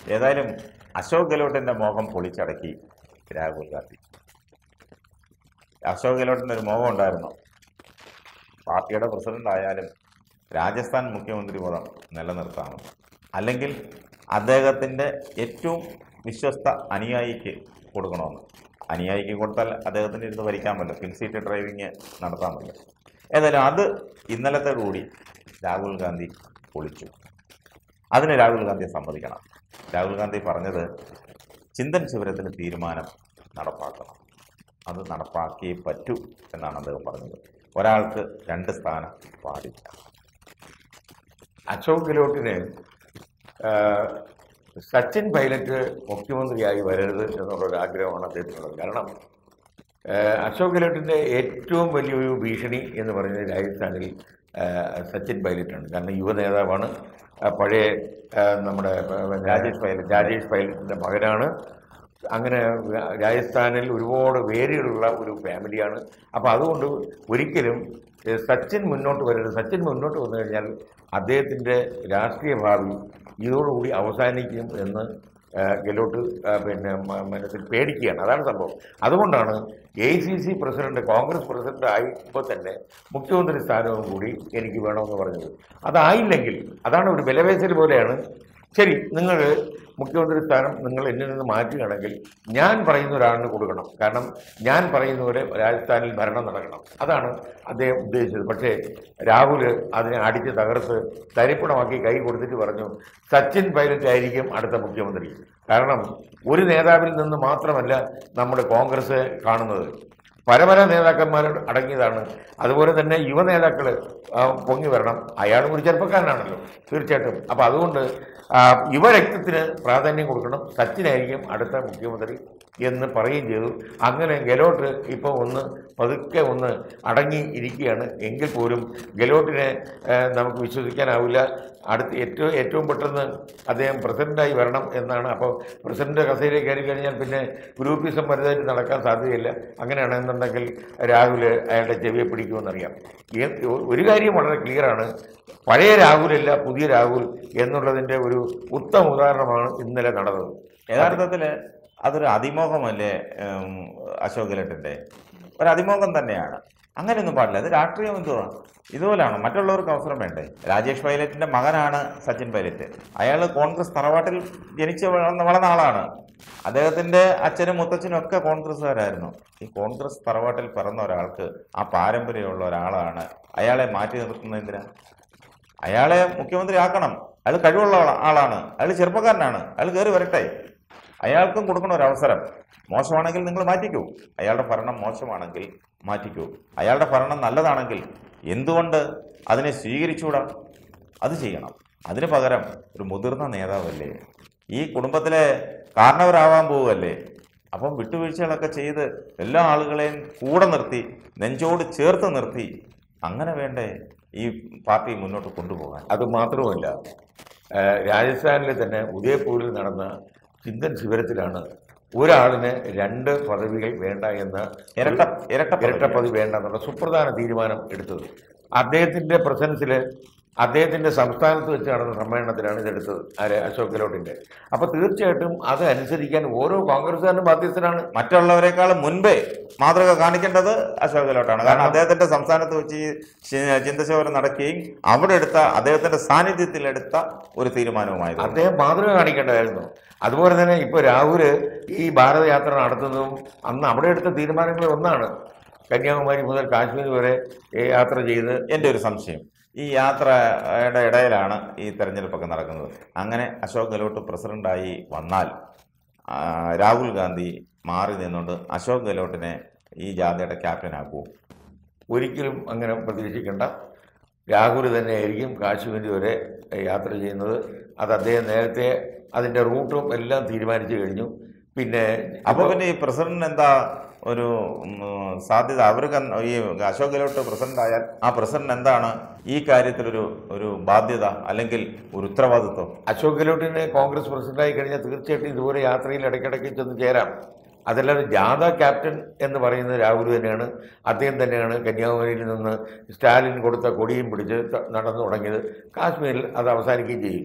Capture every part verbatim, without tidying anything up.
ഏതായാലും അശോക് ഗെഹ്ലോട്ടിന്റെ മോഹം പൊളിച്ചടക്കി രാഹുൽ ഗാന്ധി. അശോക് ഗെഹ്ലോട്ടിന് ഒരു മോഹം ഉണ്ടായിരുന്നു, പാർട്ടിയുടെ പ്രസിഡന്റ് ആയാലും രാജസ്ഥാൻ മുഖ്യമന്ത്രി പദം നിലനിർത്താമെന്ന്, അല്ലെങ്കിൽ അദ്ദേഹത്തിൻ്റെ ഏറ്റവും വിശ്വസ്ത അനുയായിക്ക് കൊടുക്കണമെന്ന്. അനുയായിക്ക് കൊടുത്താൽ അദ്ദേഹത്തിന് ഇരുന്ന് ഭരിക്കാമല്ലോ, പിൻസീറ്റ് ഡ്രൈവിങ് നടത്താമല്ലോ. ഏതായാലും അത് ഇന്നലത്തെ കൂടി രാഹുൽ ഗാന്ധി പൊളിച്ചു. അതിന് രാഹുൽ ഗാന്ധിയെ സമ്മതിക്കണം. രാഹുൽ ഗാന്ധി പറഞ്ഞത് ചിന്തൻ ശിബിരത്തിൽ തീരുമാനം നടപ്പാക്കണം, അത് നടപ്പാക്കിയേ പറ്റൂ എന്നാണ് അദ്ദേഹം പറഞ്ഞത്. ഒരാൾക്ക് രണ്ട് സ്ഥാനം പാടില്ല. അശോക് ഗെഹ്ലോട്ടിന് സച്ചിൻ പൈലറ്റ് മുഖ്യമന്ത്രിയായി വരരുത് എന്നുള്ളൊരു ആഗ്രഹമാണ് അദ്ദേഹത്തിനുള്ളത്. കാരണം അശോക് ഗെഹ്ലോട്ടിൻ്റെ ഏറ്റവും വലിയൊരു ഭീഷണി എന്ന് പറയുന്നത് രാജസ്ഥാനിൽ സച്ചിൻ പൈലറ്റാണ്. കാരണം യുവ നേതാവാണ്, പഴയ നമ്മുടെ രാജേഷ് പൈലറ്റ് രാജേഷ് പൈലറ്റിൻ്റെ മകനാണ്. അങ്ങനെ രാജസ്ഥാനിൽ ഒരുപാട് പേരുകളുള്ള ഒരു ഫാമിലിയാണ്. അപ്പോൾ അതുകൊണ്ട് ഒരിക്കലും സച്ചിൻ മുന്നോട്ട് വരരുത്. സച്ചിൻ മുന്നോട്ട് വന്നു കഴിഞ്ഞാൽ അദ്ദേഹത്തിൻ്റെ രാഷ്ട്രീയ ഭാവി ഇതോടുകൂടി അവസാനിക്കും എന്ന് ഗെഹ്ലോട്ട് പിന്നെ മനസ്സിൽ പേടിക്കുകയാണ്. അതാണ് സംഭവം. അതുകൊണ്ടാണ് A C C president, Congress president ആയപ്പോൾ തന്നെ മുഖ്യമന്ത്രി സ്ഥാനവും കൂടി എനിക്ക് വേണമെന്ന് പറഞ്ഞത്. അതായില്ലെങ്കിൽ അതാണ് ഒരു വിലപേശൽ പോലെയാണ്. ശരി, നിങ്ങൾ മുഖ്യമന്ത്രി സ്ഥാനം നിങ്ങൾ എന്നിൽ നിന്ന് മാറ്റുകയാണെങ്കിൽ ഞാൻ പറയുന്ന ഒരാളിന് കൊടുക്കണം, കാരണം ഞാൻ പറയുന്ന പോലെ രാജസ്ഥാനിൽ ഭരണം നടക്കണം. അതാണ് അദ്ദേഹം ഉദ്ദേശിച്ചത്. പക്ഷേ രാഹുൽ അതിനെ അടിച്ച് തകർത്ത് തരിപ്പണമാക്കി കൈ കൊടുത്തിട്ട് പറഞ്ഞു സച്ചിൻ പൈലറ്റ് ആയിരിക്കും അടുത്ത മുഖ്യമന്ത്രി. കാരണം ഒരു നേതാവിൽ നിന്ന് മാത്രമല്ല നമ്മുടെ കോൺഗ്രസ് കാണുന്നത്, പല പല നേതാക്കന്മാർ അടങ്ങിയതാണ്. അതുപോലെ തന്നെ യുവ നേതാക്കൾ പൊങ്ങി വരണം. അയാളും ഒരു ചെറുപ്പക്കാരനാണല്ലോ തീർച്ചയായിട്ടും. അപ്പോൾ അതുകൊണ്ട് യുവരക്തത്തിന് പ്രാധാന്യം കൊടുക്കണം, സച്ചിനായിരിക്കും അടുത്ത മുഖ്യമന്ത്രി എന്ന് പറയുകയും ചെയ്തു. അങ്ങനെ ഗെഹ്ലോട്ട് ഇപ്പോൾ ഒന്ന് പതുക്കെ ഒന്ന് അടങ്ങി ഇരിക്കുകയാണ്. എങ്കിൽ പോലും ഗെഹ്ലോട്ടിനെ നമുക്ക് വിശ്വസിക്കാനാവില്ല. അടുത്ത് ഏറ്റവും ഏറ്റവും പെട്ടെന്ന് അദ്ദേഹം പ്രസിഡൻ്റായി വരണം എന്നാണ്. അപ്പോൾ പ്രസിഡന്റ് കസേരയിൽ കയറി കഴിഞ്ഞാൽ പിന്നെ ഗ്രൂപ്പിസം വലുതായിട്ട് നടക്കാൻ സാധ്യതയില്ല. അങ്ങനെയാണെന്നുണ്ടെങ്കിൽ രാഹുൽ അയാളുടെ ചെവിയെ പിടിക്കുമെന്നറിയാം. ഒരു കാര്യം വളരെ ക്ലിയറാണ്, പഴയ രാഹുലല്ല പുതിയ രാഹുൽ എന്നുള്ളതിൻ്റെ ഒരു ഉത്തമ ഉദാഹരണമാണ് ഇന്നലെ നടന്നത്. യഥാർത്ഥത്തിൽ അതൊരു അതിമോഹമല്ലേ അശോക് ഗെഹ്ലോട്ടിൻ്റെ? ഒരു അതിമോഹം തന്നെയാണ്. അങ്ങനെയൊന്നും പാടില്ല. അത് രാഷ്ട്രീയം എന്തുവാണ്? ഇതുപോലെയാണ്. മറ്റുള്ളവർക്ക് അവസരം വേണ്ടേ? രാജേഷ് പൈലറ്റിന്റെ മകനാണ് സച്ചിൻ പൈലറ്റ്. അയാൾ കോൺഗ്രസ് തറവാട്ടിൽ ജനിച്ച് വളർന്ന വളർന്ന ആളാണ്. അദ്ദേഹത്തിന്റെ അച്ഛനും മുത്തച്ഛനും ഒക്കെ കോൺഗ്രസ്സുകാരായിരുന്നു. ഈ കോൺഗ്രസ് തറവാട്ടിൽ പിറന്ന ഒരാൾക്ക്, ആ പാരമ്പര്യമുള്ള ഒരാളാണ്, അയാളെ മാറ്റി നിർത്തുന്നതിന് അയാളെ മുഖ്യമന്ത്രി ആക്കണം. അയാൾ കഴിവുള്ള ആളാണ്, അയാൾ ചെറുപ്പക്കാരനാണ്, അയാൾ കയറി വരട്ടെ. അയാൾക്കും കൊടുക്കണ ഒരു അവസരം. മോശമാണെങ്കിൽ നിങ്ങൾ മാറ്റിക്കൂ, അയാളുടെ ഭരണം മോശമാണെങ്കിൽ മാറ്റിക്കൂ. അയാളുടെ ഭരണം നല്ലതാണെങ്കിൽ എന്തുകൊണ്ട് അതിനെ സ്വീകരിച്ചുകൂടാ? അത് ചെയ്യണം. അതിന് പകരം ഒരു മുതിർന്ന നേതാവല്ലേ, ഈ കുടുംബത്തിലെ കാരണവരാവാൻ പോവുകയല്ലേ. അപ്പം വിട്ടുവീഴ്ചകളൊക്കെ ചെയ്ത് എല്ലാ ആളുകളെയും കൂടെ നിർത്തി, നെഞ്ചോട് ചേർത്ത് നിർത്തി, അങ്ങനെ വേണ്ടേ ഈ പാർട്ടി മുന്നോട്ട് കൊണ്ടുപോകാൻ? അത് മാത്രമല്ല, രാജസ്ഥാനിലെ തന്നെ ഉദയപൂരിൽ നടന്ന ചിന്തൻ ശിബിരത്തിലാണ് ഒരാളിന് രണ്ട് പദവികൾ വേണ്ട എന്ന ഇരട്ട ഇരട്ട ഇരട്ട പദവി വേണ്ട എന്നുള്ള സുപ്രധാന തീരുമാനം എടുത്തത്. അദ്ദേഹത്തിൻ്റെ പ്രസൻസിൽ അദ്ദേഹത്തിൻ്റെ സംസ്ഥാനത്ത് വെച്ച് നടന്ന സമ്മേളനത്തിലാണ് ഇതെടുത്തത്, ആര് അശോക് ഗെഹ്ലോട്ടിൻ്റെ. അപ്പോൾ തീർച്ചയായിട്ടും അത് അനുസരിക്കാൻ ഓരോ കോൺഗ്രസ്സുകാരനും ബാധ്യസ്ഥനാണ്. മറ്റുള്ളവരെക്കാളും മുൻപേ മാതൃക കാണിക്കേണ്ടത് അശോക് ഗെഹ്ലോട്ടാണ്. കാരണം അദ്ദേഹത്തിന്റെ സംസ്ഥാനത്ത് വെച്ച് ചിന്തശോധന നടക്കുകയും അവിടെ എടുത്ത അദ്ദേഹത്തിന്റെ സാന്നിധ്യത്തിലെടുത്ത ഒരു തീരുമാനവുമായിരുന്നു. അദ്ദേഹം മാതൃക കാണിക്കേണ്ടതായിരുന്നു. അതുപോലെ തന്നെ ഇപ്പോൾ രാഹുൽ ഈ ഭാരതയാത്ര നടത്തുന്നതും അന്ന് അവിടെ എടുത്ത തീരുമാനങ്ങളിൽ ഒന്നാണ്. കന്യാകുമാരി മുതൽ കാശ്മീർ വരെ യാത്ര ചെയ്ത്. എൻ്റെ ഒരു സംശയം, ഈ യാത്രയുടെ ഇടയിലാണ് ഈ തെരഞ്ഞെടുപ്പൊക്കെ നടക്കുന്നത്. അങ്ങനെ അശോക് ഗെഹ്ലോട്ട് പ്രസിഡന്റായി വന്നാൽ രാഹുൽ ഗാന്ധി മാറി നിന്നുകൊണ്ട് അശോക് ഗെഹ്ലോട്ടിനെ ഈ ജാഥയുടെ ക്യാപ്റ്റനാക്കുമോ? ഒരിക്കലും അങ്ങനെ പ്രതീക്ഷിക്കേണ്ട. രാഹുൽ തന്നെയായിരിക്കും കാശ്മീർ വരെ യാത്ര ചെയ്യുന്നത്. അത് അദ്ദേഹം നേരത്തെ അതിൻ്റെ റൂട്ടും എല്ലാം തീരുമാനിച്ചു കഴിഞ്ഞു. പിന്നെ അപ്പോൾ പിന്നെ ഈ പ്രസിഡന്റ് എന്താ ഒരു സാധ്യത? അവർക്ക് ഈ അശോക് ഗെഹ്ലോട്ട് പ്രസിഡന്റ് ആയാൽ ആ പ്രസിഡന്റ് എന്താണ് ഈ കാര്യത്തിലൊരു ഒരു ബാധ്യത അല്ലെങ്കിൽ ഒരു ഉത്തരവാദിത്വം? അശോക് ഗെഹ്ലോട്ടിനെ കോൺഗ്രസ് പ്രസിഡന്റായി കഴിഞ്ഞാൽ തീർച്ചയായിട്ടും ഇതുപോലെ യാത്രയിൽ ഇടയ്ക്കിടയ്ക്ക് ചെന്ന് ചേരാം. അതല്ലാതെ ജാഥ ക്യാപ്റ്റൻ എന്ന് പറയുന്നത് രാഹുൽ തന്നെയാണ്. അദ്ദേഹം തന്നെയാണ് കന്യാകുമാരിയിൽ നിന്ന് സ്റ്റാലിൻ കൊടുത്ത കൊടിയും പിടിച്ച് നടന്നു തുടങ്ങിയത്. കാശ്മീരിൽ അത് അവസാനിക്കുകയും ചെയ്യും.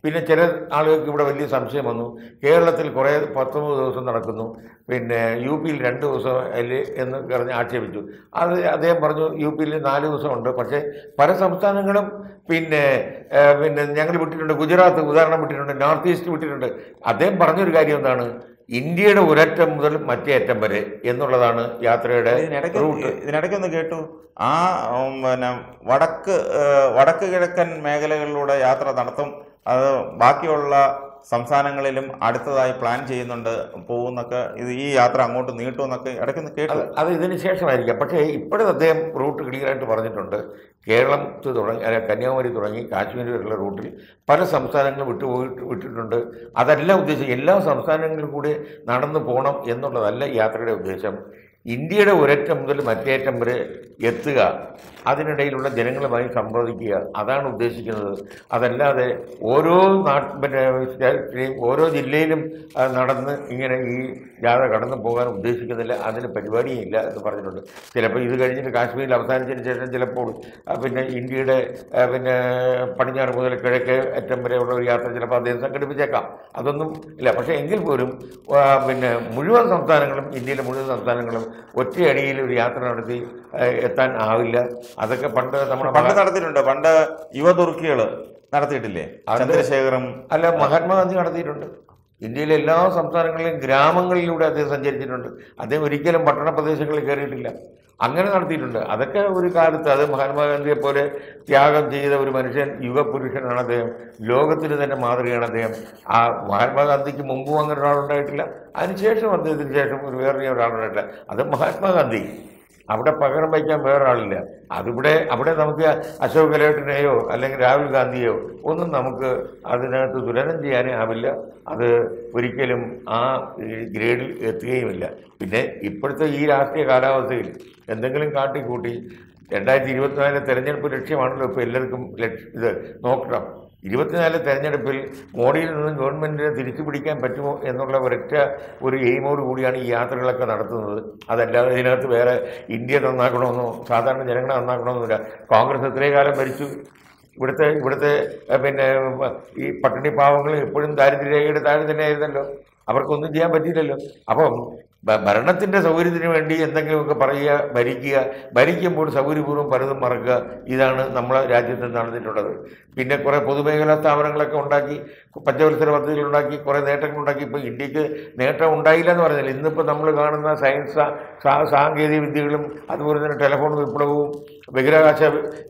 പിന്നെ ചില ആളുകൾക്ക് ഇവിടെ വലിയ സംശയം വന്നു. കേരളത്തിൽ കുറേ പത്തൊമ്പത് ദിവസം നടക്കുന്നു, പിന്നെ യു പിയിൽ രണ്ട് ദിവസം അല്ലേ എന്ന് പറഞ്ഞ് ആക്ഷേപിച്ചു. അത് അദ്ദേഹം പറഞ്ഞു യു പിയിൽ നാല് ദിവസമുണ്ട്, പക്ഷേ പല സംസ്ഥാനങ്ങളും പിന്നെ പിന്നെ ഞങ്ങൾ വിട്ടിട്ടുണ്ട്. ഗുജറാത്ത് ഉദാഹരണം വിട്ടിട്ടുണ്ട്, നോർത്ത് ഈസ്റ്റ് വിട്ടിട്ടുണ്ട്. അദ്ദേഹം പറഞ്ഞൊരു കാര്യം എന്താണ്, ഇന്ത്യയുടെ ഒരറ്റം മുതൽ മറ്റേ അറ്റം വരെ എന്നുള്ളതാണ് യാത്രയുടെ റൂട്ട്. ഇതിനിടയ്ക്കൊന്ന് കേട്ടു, ആ പിന്നെ വടക്ക് വടക്ക് കിഴക്കൻ മേഖലകളിലൂടെ യാത്ര നടത്തും, അത് ബാക്കിയുള്ള സംസ്ഥാനങ്ങളിലും അടുത്തതായി പ്ലാൻ ചെയ്യുന്നുണ്ട് പോകുന്നൊക്കെ, ഇത് ഈ യാത്ര അങ്ങോട്ട് നീട്ടുമെന്നൊക്കെ ഇടയ്ക്കൊന്ന് കേട്ടു. അത് ഇതിന് ശേഷമായിരിക്കാം. പക്ഷേ ഇപ്പോഴും അദ്ദേഹം റൂട്ട് ക്ലിയറായിട്ട് പറഞ്ഞിട്ടുണ്ട്. കേരളം തുടങ്ങി അല്ല കന്യാകുമാരി തുടങ്ങി കാശ്മീർ വരെയുള്ള റൂട്ടിൽ പല സംസ്ഥാനങ്ങളും വിട്ടുപോയിട്ട് വിട്ടിട്ടുണ്ട്. അതല്ല ഉദ്ദേശം എല്ലാ സംസ്ഥാനങ്ങളിലും കൂടി നടന്നു പോകണം എന്നുള്ളതല്ല യാത്രയുടെ ഉദ്ദേശം. ഇന്ത്യയുടെ ഒരറ്റം മുതൽ മറ്റേറ്റം വരെ എത്തുക, അതിനിടയിലുള്ള ജനങ്ങളുമായി സംവദിക്കുക, അതാണ് ഉദ്ദേശിക്കുന്നത്. അതല്ലാതെ ഓരോ നാട്ട് പിന്നെ ഓരോ ജില്ലയിലും നടന്ന് ഇങ്ങനെ ഈ ജാഥ കടന്നു പോകാൻ ഉദ്ദേശിക്കുന്നില്ല, അതിന് പരിപാടിയില്ല എന്ന് പറഞ്ഞിട്ടുണ്ട്. ചിലപ്പോൾ ഇത് കഴിഞ്ഞിട്ട് കാശ്മീരിൽ അവസാനിച്ചതിന് ശേഷം ചിലപ്പോൾ പിന്നെ ഇന്ത്യയുടെ പിന്നെ പടിഞ്ഞാറ് മുതൽ കിഴക്കേ അറ്റം വരെയുള്ള ഒരു യാത്ര ചിലപ്പോൾ അദ്ദേഹം സംഘടിപ്പിച്ചേക്കാം. അതൊന്നും ഇല്ല. പക്ഷേ എങ്കിൽ പോലും പിന്നെ മുഴുവൻ സംസ്ഥാനങ്ങളും ഇന്ത്യയിലെ മുഴുവൻ സംസ്ഥാനങ്ങളും ഒറ്റയടിയിൽ ഒരു യാത്ര നടത്തി എത്താൻ ആവില്ല. അതൊക്കെ പണ്ട് നമ്മുടെ പണ്ട് നടത്തിയിട്ടുണ്ട്. പണ്ട് യുവതുർക്കികൾ നടത്തിയിട്ടില്ലേ, ചന്ദ്രശേഖരം അല്ല മഹാത്മാഗാന്ധി നടത്തിയിട്ടുണ്ട്. ഇന്ത്യയിലെ എല്ലാ സംസ്ഥാനങ്ങളിലും ഗ്രാമങ്ങളിലൂടെ അദ്ദേഹം സഞ്ചരിച്ചിട്ടുണ്ട്. അദ്ദേഹം ഒരിക്കലും പട്ടണ പ്രദേശങ്ങളിൽ കയറിയിട്ടില്ല. അങ്ങനെ നടത്തിയിട്ടുണ്ട്. അതൊക്കെ ഒരു കാലത്ത് അത് മഹാത്മാഗാന്ധിയെ പോലെ ത്യാഗം ചെയ്ത ഒരു മനുഷ്യൻ, യുഗപുരുഷനാണ് അദ്ദേഹം. ലോകത്തിന് തന്നെ മാതൃകയാണ് അദ്ദേഹം. ആ മഹാത്മാഗാന്ധിക്ക് മുമ്പും അങ്ങനെ ഒരാളുണ്ടായിട്ടില്ല, അതിനുശേഷം അദ്ദേഹത്തിന് ശേഷം ഒരു വേറെ ഒരാളുണ്ടായിട്ടില്ല. അത് മഹാത്മാഗാന്ധി. അവിടെ പകരം വയ്ക്കാൻ വേറൊരാളില്ല. അതിവിടെ അവിടെ നമുക്ക് അശോക് ഗെഹ്ലോട്ടിനെയോ അല്ലെങ്കിൽ രാഹുൽ ഗാന്ധിയോ ഒന്നും നമുക്ക് അതിനകത്ത് തുലനം ചെയ്യാനേ ആവില്ല. അത് ഒരിക്കലും ആ ഗ്രേഡിൽ എത്തുകയുമില്ല. പിന്നെ ഇപ്പോഴത്തെ ഈ രാഷ്ട്രീയ കാലാവസ്ഥയിൽ എന്തെങ്കിലും കാട്ടിക്കൂട്ടി രണ്ടായിരത്തി ഇരുപത്തിനാലിലെ തെരഞ്ഞെടുപ്പ് ലക്ഷ്യമാണല്ലോ ഇപ്പോൾ എല്ലാവർക്കും ലക്ഷ്യം ഇത് നോക്കണം. ഇരുപത്തിനാല് തെരഞ്ഞെടുപ്പിൽ മോഡിയിൽ നിന്നും ഗവൺമെൻറ്റിനെ തിരിച്ചു പിടിക്കാൻ പറ്റുമോ എന്നുള്ള ഒരൊറ്റ ഒരു എയിമോട് കൂടിയാണ് ഈ യാത്രകളൊക്കെ നടത്തുന്നത്. അതല്ലാതെ ഇതിനകത്ത് വേറെ ഇന്ത്യ നന്നാക്കണമെന്നോ സാധാരണ ജനങ്ങളെ നന്നാക്കണമെന്നില്ല. കോൺഗ്രസ് ഇത്രയും കാലം ഭരിച്ചു. ഇവിടുത്തെ ഇവിടുത്തെ പിന്നെ ഈ പട്ടിണി പാവങ്ങൾ എപ്പോഴും ദാരിദ്ര്യരേഖയുടെ താഴെ തന്നെയായിരുന്നല്ലോ. അവർക്കൊന്നും ചെയ്യാൻ പറ്റിയില്ലല്ലോ. അപ്പം ഭരണത്തിൻ്റെ സൗകര്യത്തിന് വേണ്ടി എന്തെങ്കിലുമൊക്കെ പറയുക, ഭരിക്കുക, ഭരിക്കുമ്പോൾ സൗകര്യപൂർവ്വം പലതും മറക്കുക, ഇതാണ് നമ്മളെ രാജ്യത്ത് നടന്നിട്ടുള്ളത്. പിന്നെ കുറേ പൊതുമേഖലാ സ്ഥാപനങ്ങളൊക്കെ ഉണ്ടാക്കി, പഞ്ചവത്സര പദ്ധതികളുണ്ടാക്കി, കുറേ നേട്ടങ്ങളുണ്ടാക്കി. ഇപ്പോൾ ഇന്ത്യക്ക് നേട്ടം ഉണ്ടായില്ല എന്ന് പറഞ്ഞാൽ ഇന്നിപ്പോൾ നമ്മൾ കാണുന്ന സയൻസ് സാങ്കേതിക വിദ്യകളും അതുപോലെ തന്നെ ടെലിഫോൺ വിപ്ലവവും ബഹിരാകാശ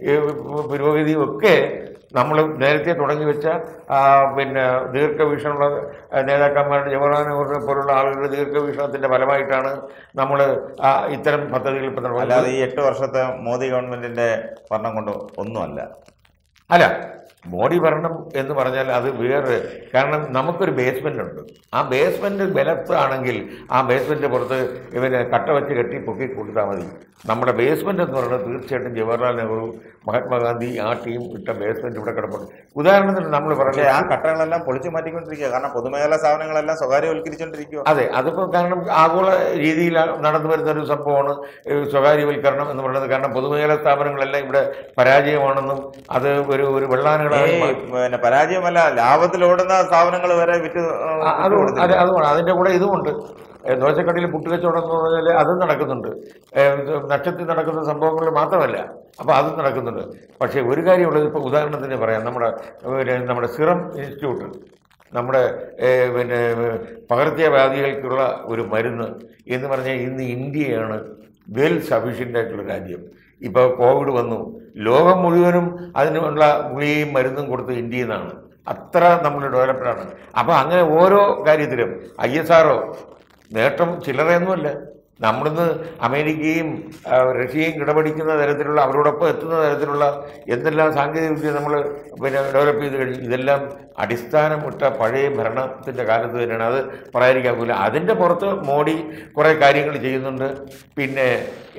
പുരോഗതിയും ഒക്കെ നമ്മൾ നേരത്തെ തുടങ്ങി വെച്ച പിന്നെ ദീർഘവീക്ഷണമുള്ള നേതാക്കന്മാരുടെ ജവഹർലാൽ നെഹ്റുവിനെ പോലുള്ള ആളുകളുടെ ദീർഘവീക്ഷണത്തിൻ്റെ ഫലമായിട്ടാണ് നമ്മൾ ഇത്തരം പദ്ധതികൾ ഇപ്പം നടക്കുന്നത്. അല്ലാതെ ഈ എട്ട് വർഷത്തെ മോദി ഗവൺമെൻറ്റിൻ്റെ ഭരണം കൊണ്ട് ഒന്നുമല്ല. അല്ല, മോഡി ഭരണം എന്ന് പറഞ്ഞാൽ അത് വേറെ. കാരണം നമുക്കൊരു ബേസ്മെൻ്റ് ഉണ്ട്. ആ ബേസ്മെൻറ്റ് ബലത്താണെങ്കിൽ ആ ബേസ്മെൻറ്റ് പുറത്ത് ഇവന് കട്ട വെച്ച് കെട്ടി പൊക്കി കൊടുത്താൽ മതി. നമ്മുടെ ബേസ്മെൻ്റ് എന്ന് പറയുന്നത് തീർച്ചയായിട്ടും ജവഹർലാൽ നെഹ്റു, മഹാത്മാഗാന്ധി ആ ടീം ഇട്ട ബേസ്മെൻറ്റ് ഇവിടെ കിടപ്പുണ്ട്. ഉദാഹരണത്തിന് നമ്മൾ പറഞ്ഞാൽ ആ കട്ടകളെല്ലാം പൊളിച്ചു മാറ്റിക്കൊണ്ടിരിക്കുക. കാരണം പൊതുമേഖലാ സ്ഥാപനങ്ങളെല്ലാം സ്വകാര്യവൽക്കരിച്ചുകൊണ്ടിരിക്കുക. അതെ, അതിപ്പോൾ കാരണം ആഗോള രീതിയിൽ നടന്നു വരുന്ന ഒരു സംഭവമാണ് സ്വകാര്യവൽക്കരണം എന്ന് പറയുന്നത്. കാരണം പൊതുമേഖലാ സ്ഥാപനങ്ങളെല്ലാം ഇവിടെ പരാജയമാണെന്നും അത് ഒരു ഒരു വെള്ളാനുകളാണ് പിന്നെ പരാജയമല്ല, ലാഭത്തിലോടുന്ന സ്ഥാപനങ്ങൾ വരെ വിറ്റ് അതുകൊണ്ട് അതെ അതുകൊണ്ട് അതിൻ്റെ കൂടെ ഇതുമുണ്ട്. ദോശക്കടയിൽ പുട്ടുകച്ചവടം എന്ന് പറഞ്ഞാൽ അതും നടക്കുന്നുണ്ട്. നക്ഷത്രത്തിൽ നടക്കുന്ന സംഭവങ്ങൾ മാത്രമല്ല, അപ്പോൾ അതും നടക്കുന്നുണ്ട്. പക്ഷേ ഒരു കാര്യമുള്ളത്, ഇപ്പോൾ ഉദാഹരണത്തിന് പറയാം, നമ്മുടെ നമ്മുടെ സിറം ഇൻസ്റ്റിറ്റ്യൂട്ട്, നമ്മുടെ പിന്നെ പകർച്ചവ്യാധികൾക്കുള്ള ഒരു മരുന്ന് എന്ന് പറഞ്ഞാൽ ഇന്ന് ഇന്ത്യയാണ് വെൽ സഫീഷ്യൻ്റ് ആയിട്ടുള്ള രാജ്യം. ഇപ്പോൾ കോവിഡ് വന്നു, ലോകം മുഴുവനും അതിനുള്ള ഗുളികയും മരുന്നും കൊടുത്ത് ഇന്ത്യയിൽ നിന്നാണ്. അത്ര നമ്മൾ ഡെവലപ്ഡാണ്. അപ്പോൾ അങ്ങനെ ഓരോ കാര്യത്തിലും ഐ എസ് ആർ ഒ നേട്ടം ചില്ലറയൊന്നുമല്ല. നമ്മളിന്ന് അമേരിക്കയും റഷ്യയും കിടപിടിക്കുന്ന തരത്തിലുള്ള, അവരോടൊപ്പം എത്തുന്ന തരത്തിലുള്ള എന്തെല്ലാം സാങ്കേതിക വിദ്യ നമ്മൾ പിന്നെ ഡെവലപ്പ് ചെയ്ത് കഴിഞ്ഞു. ഇതെല്ലാം അടിസ്ഥാനം ഇട്ട പഴയ ഭരണത്തിൻ്റെ കാലത്ത് തന്നെയാണ്. അത് പറയാതിരിക്കാവില്ല. അതിൻ്റെ പുറത്ത് മോഡി കുറേ കാര്യങ്ങൾ ചെയ്യുന്നുണ്ട്. പിന്നെ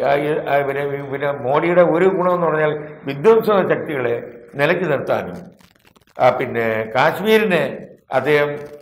പിന്നെ പിന്നെ മോഡിയുടെ ഒരു ഗുണമെന്ന് പറഞ്ഞാൽ വിധ്വംസക ശക്തികളെ നിലയ്ക്ക് നിർത്താനും പിന്നെ കാശ്മീരിനെ അദ്ദേഹം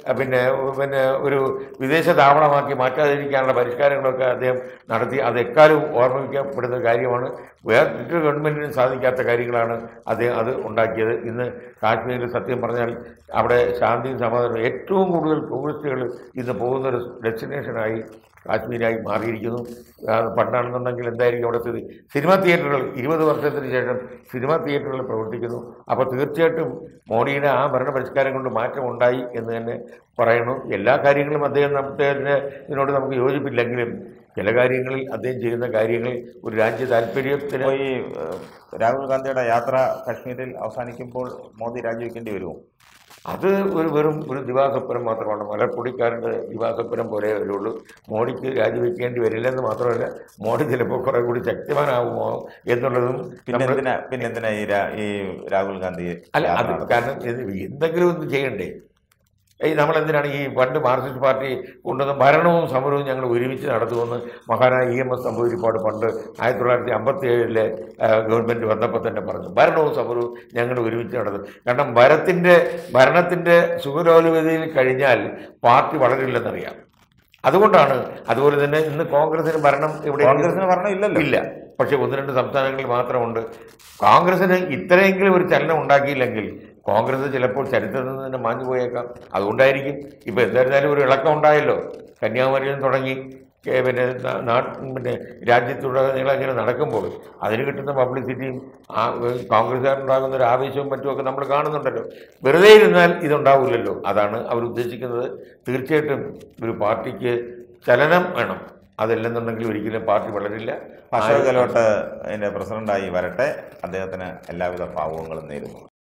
പിന്നെ പിന്നെ ഒരു വിദേശ താവളമാക്കി മാറ്റാതിരിക്കാനുള്ള പരിഷ്കാരങ്ങളൊക്കെ അദ്ദേഹം നടത്തി. അത് എക്കാലവും ഓർമ്മിക്കപ്പെടുന്ന കാര്യമാണ്. വേറൊരു ഗവൺമെൻറ്റിനും സാധിക്കാത്ത കാര്യങ്ങളാണ് അദ്ദേഹം അത് ഉണ്ടാക്കിയത്. ഇന്ന് കാശ്മീരിൽ സത്യം പറഞ്ഞാൽ അവിടെ ശാന്തിയും സമാധാനവും ഏറ്റവും കൂടുതൽ ടൂറിസ്റ്റുകൾ ഇന്ന് പോകുന്നൊരു ഡെസ്റ്റിനേഷനായി കാശ്മീരായി മാറിയിരിക്കുന്നു. പണ്ടാണെന്നുണ്ടെങ്കിൽ എന്തായിരിക്കും അവിടുത്തെ സിനിമാ തിയേറ്ററുകൾ ഇരുപത് വർഷത്തിന് ശേഷം സിനിമാ തിയേറ്ററുകൾ പ്രവർത്തിക്കുന്നു. അപ്പോൾ തീർച്ചയായിട്ടും മോഡിയുടെ ആ ഭരണ പരിഷ്കാരം കൊണ്ട് മാറ്റമുണ്ടായി എന്ന് തന്നെ പറയുന്നു. എല്ലാ കാര്യങ്ങളും അദ്ദേഹം നമ്മുടെ ഇതിനോട് നമുക്ക് യോജിപ്പില്ലെങ്കിലും ചില കാര്യങ്ങളിൽ അദ്ദേഹം ചെയ്യുന്ന കാര്യങ്ങൾ ഒരു രാജ്യ താല്പര്യത്തിന്. ഈ രാഹുൽ ഗാന്ധിയുടെ യാത്ര കാശ്മീരിൽ അവസാനിക്കുമ്പോൾ മോദി രാജിവെക്കേണ്ടി വരുമോ? അത് ഒരു വെറും ഒരു ദിവാസ്വപ്നം മാത്രമാണ്. മലപ്പൊടിക്കാരുടെ ദിവാസ്വപ്നം പോലെ വരുള്ളൂ. മോഡിക്ക് രാജിവെക്കേണ്ടി വരില്ലെന്ന് മാത്രമല്ല, മോഡി ചിലപ്പോൾ കുറെ കൂടി ശക്തിമാനാവുമോ എന്നുള്ളതും. പിന്നെന്തിനാ പിന്നെന്തിനാ ഈ ഈ രാഹുൽ ഗാന്ധി അല്ല, അത് കാരണം എന്തെങ്കിലും ഒന്ന് ചെയ്യണ്ടേ? ഈ നമ്മളെന്തിനാണ് ഈ പണ്ട് മാർക്സിസ്റ്റ് പാർട്ടി കൊണ്ടുവന്ന ഭരണവും സമരവും ഞങ്ങൾ ഒരുമിച്ച് നടത്തുമെന്ന് മഹാനായ ഇ എം എസ് നമ്പൂതിരിപ്പാട് പണ്ട് ആയിരത്തി തൊള്ളായിരത്തി അമ്പത്തി ഏഴിലെ ഗവൺമെൻറ് വന്നപ്പോൾ തന്നെ പറഞ്ഞു, ഭരണവും സമരവും ഞങ്ങൾ ഒരുമിച്ച് നടത്തും. കാരണം ഭരത്തിൻ്റെ ഭരണത്തിൻ്റെ സുഖലോലുപതയിൽ കഴിഞ്ഞാൽ പാർട്ടി വളരില്ലെന്നറിയാം. അതുകൊണ്ടാണ്. അതുപോലെ തന്നെ ഇന്ന് കോൺഗ്രസിന് ഭരണം ഇവിടെ കോൺഗ്രസിന് ഭരണം ഇല്ലല്ലോ. ഇല്ല. പക്ഷേ ഒന്ന് രണ്ട് സംസ്ഥാനങ്ങളിൽ മാത്രമുണ്ട്. കോൺഗ്രസിന് ഇത്രയെങ്കിലും ഒരു ചലനം ഉണ്ടാക്കിയില്ലെങ്കിൽ കോൺഗ്രസ് ചിലപ്പോൾ ചരിത്രത്തിൽ നിന്ന് തന്നെ മാഞ്ഞു പോയേക്കാം. അതുകൊണ്ടായിരിക്കും ഇപ്പോൾ എന്തായിരുന്നാലും ഒരു ഇളക്കം ഉണ്ടായല്ലോ. കന്യാകുമാരിയിൽ നിന്ന് തുടങ്ങി പിന്നെ നാ പിന്നെ രാജ്യത്തുടനീളം ഇങ്ങനെ നടക്കുമ്പോൾ അതിന് കിട്ടുന്ന പബ്ലിസിറ്റിയും ആ കോൺഗ്രസ്സുകാരുണ്ടാകുന്ന ഒരു ആവേശവും മറ്റുമൊക്കെ നമ്മൾ കാണുന്നുണ്ടല്ലോ. വെറുതെ ഇരുന്നാൽ ഇതുണ്ടാവില്ലല്ലോ. അതാണ് അവർ ഉദ്ദേശിക്കുന്നത്. തീർച്ചയായിട്ടും ഒരു പാർട്ടിക്ക് ചലനം വേണം. അതല്ലെന്നുണ്ടെങ്കിൽ ഒരിക്കലും പാർട്ടി വളരില്ല. അശോക് ഗെഹ്ലോട്ട് അതിൻ്റെ പ്രസിഡന്റായി വരട്ടെ. അദ്ദേഹത്തിന് എല്ലാവിധ ഭാവുകങ്ങളും നേരുന്നു.